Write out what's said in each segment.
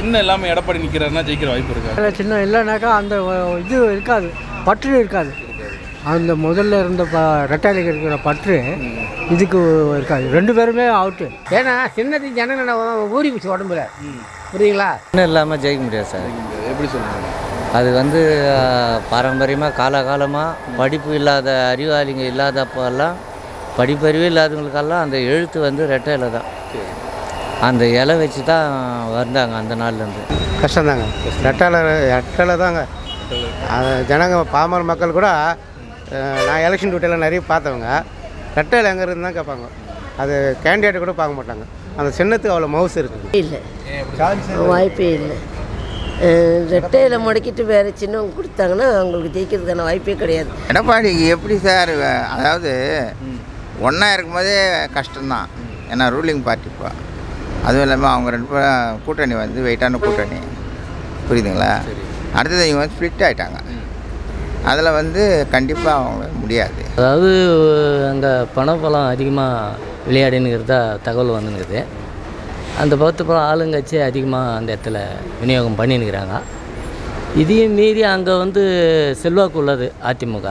சின்ன இல்லாமல் எடப்பாடி நிற்கிறாருன்னா ஜெயிக்கிற வாய்ப்பு இருக்கா? இல்லை, சின்ன இல்லைனாக்கா அந்த இது இருக்காது, பற்று இருக்காது. அந்த முதல்ல இருந்த ரெட்டாலைக்கு இருக்கிற பற்று இதுக்கு இருக்காது. 2 பேருமே அவுட்டு. ஏன்னா சின்னத்துக்கு ஜனங்க ஊறி போச்சு உடம்புல. புரியுங்களா? சின்ன இல்லாமல் ஜெயிக்க முடியாது சார். எப்படி சொல்லுங்கள்? அது வந்து பாரம்பரியமாக காலகாலமாக படிப்பு இல்லாத அறிவாளிங்க இல்லாதப்பெல்லாம், படிப்பறிவு இல்லாதவங்களுக்கெல்லாம் அந்த எழுத்து வந்து ரெட்டை இலை தான். அந்த இலை வச்சு தான் வந்தாங்க அந்த நாள்லேருந்து. கஷ்டம்தாங்க. ரெட்டலை தாங்க. ஜனங்க பாமர மக்கள் கூட நான் எலெக்ஷன் டியூட்டியில் நிறைய பார்த்தவங்க ரெட்டையில் எங்கே இருந்து தான் கேட்பாங்க. அது கேண்டிடேட் கூட பார்க்க மாட்டாங்க. அந்த சின்னத்துக்கு அவ்வளோ மவுஸ் இருக்குது. இல்லை, வாய்ப்பே இல்லை. ரெட்டையில் முடக்கிட்டு வேறு சின்னவங்க கொடுத்தாங்கன்னா அவங்களுக்கு ஜெயிக்கிறதுக்கான வாய்ப்பே கிடையாது. எடப்பாடிக்கு எப்படி சார், அதாவது ஒன்றா இருக்கும்போதே கஷ்டம்தான். ஏன்னா ரூலிங் பார்ட்டி இப்போ, அதுவும் இல்லாமல் அவங்க 2 பேரும் கூட்டணி வந்து வெயிட்டான கூட்டணி, புரியுதுங்களா? அடுத்தது இவங்க வந்து ஸ்ப்ளிட் ஆகிட்டாங்க. அதில் வந்து கண்டிப்பாக அவங்க முடியாது. அதாவது அங்கே பணப்பலம் அதிகமாக விளையாடினுங்கிறதா தகவல் வந்துனுக்குது. அந்த பக்கத்துப்பறம் ஆளுங்கட்சி அதிகமாக அந்த இடத்துல விநியோகம் பண்ணினுக்கிறாங்க. இதையும் மீறி அங்கே வந்து செல்வாக்கு உள்ளது அதிமுக,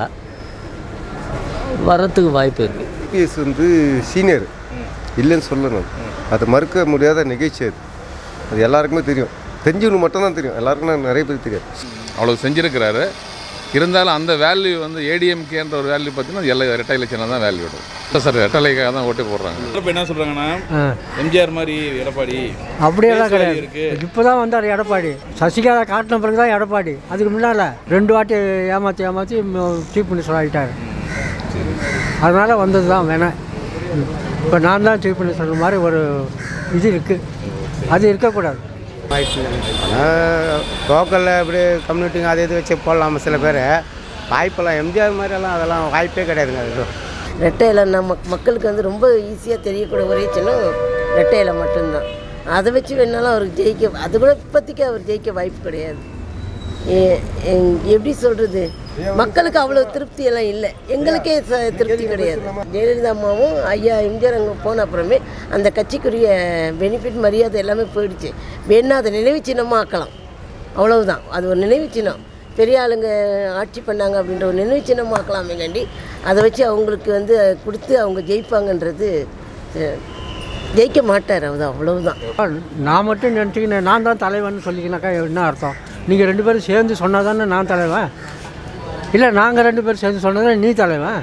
வரத்துக்கு வாய்ப்பு இருக்குது. பிஎஸ் வந்து சீனியர் இல்லைன்னு சொல்லணும், அது மறுக்க முடியாத நிகழ்ச்சி. அது எல்லாருக்குமே தெரியும், தெரிஞ்சவனு மட்டும்தான் தெரியும், எல்லாருக்கும் நிறைய பேர் தெரியாது. அவ்வளோ செஞ்சுருக்கிறாரு. இருந்தாலும் அந்த வேல்யூ வந்து ஏடிஎம்கேன்ற ஒரு வேல்யூ பார்த்தீங்கன்னா எல்லா ரெட்டை இலட்சணம் தான் வேல்யூ வரும். இல்லை சார், ரெட்டலைக்காக தான் ஓட்டு போடுறாங்க. இப்போ என்ன சொல்கிறாங்கன்னா எம்ஜிஆர் மாதிரி எடப்பாடி அப்படியெல்லாம் கிடையாது. இப்போ தான் வந்தார் எடப்பாடி. சசிகலா காட்டின பிறகு தான் எடப்பாடி. அதுக்கு முன்னால் 2 வாட்டி ஏமாற்றி சீஃப் மினிஸ்டர் ஆகிட்டார். அதனால் வந்தது தான் வேணாம். இப்போ நான் தான் சீஃப் மினிஸ்டர் மாதிரி ஒரு இது இருக்குது, அது இருக்கக்கூடாது. ஆனால் லோக்கலில் இப்படி கம்யூனிட்டிங்க அது இது வச்சு போடலாமா சில பேர். வாய்ப்பெல்லாம் எம்ஜிஆர் மாதிரியெல்லாம் அதெல்லாம் வாய்ப்பே கிடையாதுங்க. அது ரெட்டையில் நம்ம மக்களுக்கு வந்து ரொம்ப ஈஸியாக தெரியக்கூடிய ஒரே சின்னம் ரெட்டையில் மட்டும்தான். அதை வச்சு வேணாலும் அவருக்கு ஜெயிக்க, அது கூட இப்போதைக்கு அவர் ஜெயிக்க வாய்ப்பு கிடையாது. எப்படி சொல்கிறது, மக்களுக்கு அவ்வளோ திருப்தியெல்லாம் இல்லை, எங்களுக்கே திருப்தி கிடையாது. ஜெயலலிதா அம்மாவும் ஐயா எம்ஜிஆர் அங்கே போன அப்புறமே அந்த கட்சிக்குரிய பெனிஃபிட் மரியாதை எல்லாமே போயிடுச்சு. வேணா அதை நினைவு சின்னமாக ஆக்கலாம், அவ்வளவுதான். அது ஒரு நினைவு சின்னம். பெரிய ஆளுங்க ஆட்சி பண்ணாங்க அப்படின்ற ஒரு நினைவு சின்னமாக ஆக்கலாமே காண்டி அதை வச்சு அவங்களுக்கு வந்து கொடுத்து அவங்க ஜெயிப்பாங்கன்றது ஜெயிக்க மாட்டார். அது அவ்வளவுதான். நான் மட்டும் நினச்சிக்கினேன் நான் தான் தலைவன் சொல்லிக்கினாக்கா என்ன அர்த்தம்? நீங்கள் 2 பேரும் சேர்ந்து சொன்னால் தானே நான் தலைவன். இல்லை, நாங்கள் 2 பேரும் சேர்ந்து சொன்னதானே நீ தலைவன்.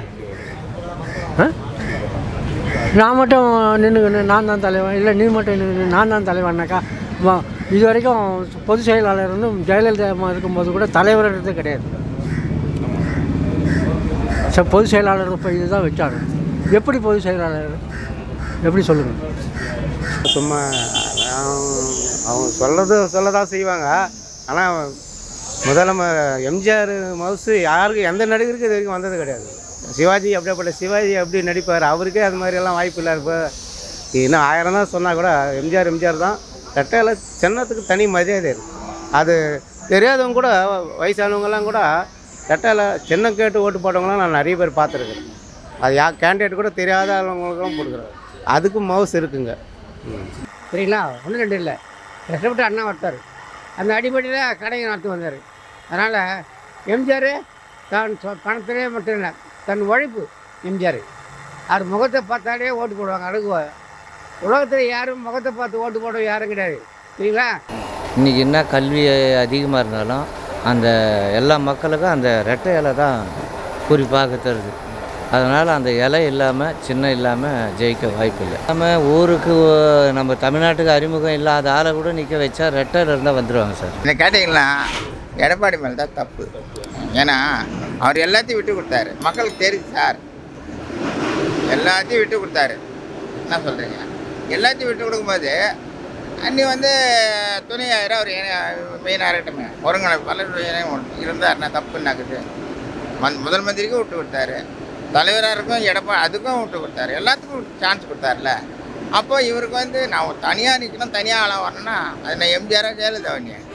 நான் மட்டும் நின்று நான் தான் தலைவன், இல்லை நீ மட்டும் நின்று நான் தான் தலைவன்னாக்கா இது வரைக்கும் பொதுச் செயலாளர் வந்து ஜெயலலிதா அம்மா இருக்கும்போது கூட தலைவர்ன்றது கிடையாது. பொதுச் செயலாளர் இப்போ இதுதான் வச்சாங்க. எப்படி பொதுச் செயலாளர் எப்படி சொல்லுங்கள்? சும்மா அவங்க சொல்லதான் செய்வாங்க. ஆனால் முதல்ல எம்ஜிஆர் மவுசு யாருக்கு எந்த நடிகருக்கு இது வரைக்கும் வந்தது கிடையாது. சிவாஜி அப்படிப்பட்ட சிவாஜி எப்படி நடிப்பார், அவருக்கே அது மாதிரியெல்லாம் வாய்ப்பு இல்லை. இப்போ இன்னும் 1000 தான் சொன்னால் கூட எம்ஜிஆர் தான். ரெட்டையில் சின்னத்துக்கு தனி மரியாதை இருக்குது. அது தெரியாதவங்க கூட, வயசானவங்கெல்லாம் கூட ரெட்டையில் சின்னம் கேட்டு ஓட்டு போட்டவங்களாம் நான் நிறைய பேர் பார்த்துருக்கேன். அது கேண்டிடேட் கூட தெரியாதவங்களுக்கும் கொடுக்குறாரு. அதுக்கும் மவுஸ் இருக்குங்க. சரிங்களா? 1 2 இல்லை, கஷ்டப்பட்டு அண்ணா வட்டார். அந்த அடிப்படையில் கடைங்க நடத்தி வந்தார். அதனால் எம்ஜிஆர் தான் பணத்திலே மட்டும் இல்லை, தன் உழைப்பு எம்ஜிஆர். அவர் முகத்தை பார்த்தாலே ஓட்டு போடுவாங்க. அழகுவாங்க. உலகத்தில் யாரும் முகத்தை பார்த்து ஓட்டு போட யாரும் கிடையாது. சரிங்களா? இன்றைக்கி என்ன கல்வி அதிகமாக இருந்தாலும் அந்த எல்லா மக்களுக்கும் அந்த ரெட்டை இலை தான் குறிப்பாக தருது. அதனால் அந்த இலை இல்லாமல் சின்ன இல்லாமல் ஜெயிக்க வாய்ப்பு இல்லை. நம்ம ஊருக்கு நம்ம தமிழ்நாட்டுக்கு அறிமுகம் இல்லாத ஆளை கூட நிற்க வச்சா ரெட்டையில் இருந்தால் வந்துடுவாங்க சார். என்ன கேட்டிங்கன்னா எடப்பாடி மேலே தான் தப்பு. ஏன்னா அவர் எல்லாத்தையும் விட்டு கொடுத்தாரு. மக்களுக்கு தெரியுது சார், எல்லாத்தையும் விட்டு கொடுத்தாரு. என்ன சொல்கிறீங்க? எல்லாத்தையும் விட்டு கொடுக்கும்போது அன்னி வந்து துணையாயிரம் அவர் மெயினாக இருக்கட்டுமே, ஒருங்கிணைப்பு பலர் இருந்தாருன்னா தப்புன்னாக்குது. முதல் மந்திரிக்கும் விட்டு கொடுத்தாரு, தலைவராக இருக்கும் அதுக்கும் விட்டு கொடுத்தாரு, எல்லாத்துக்கும் சான்ஸ் கொடுத்தாருல. அப்போ இவருக்கு வந்து நான் தனியாக நிற்கணும், தனியாக ஆளாக வரணும்னா அது நான் எம்ஜிஆராக ஜெயலலிதா வண்டியேன்.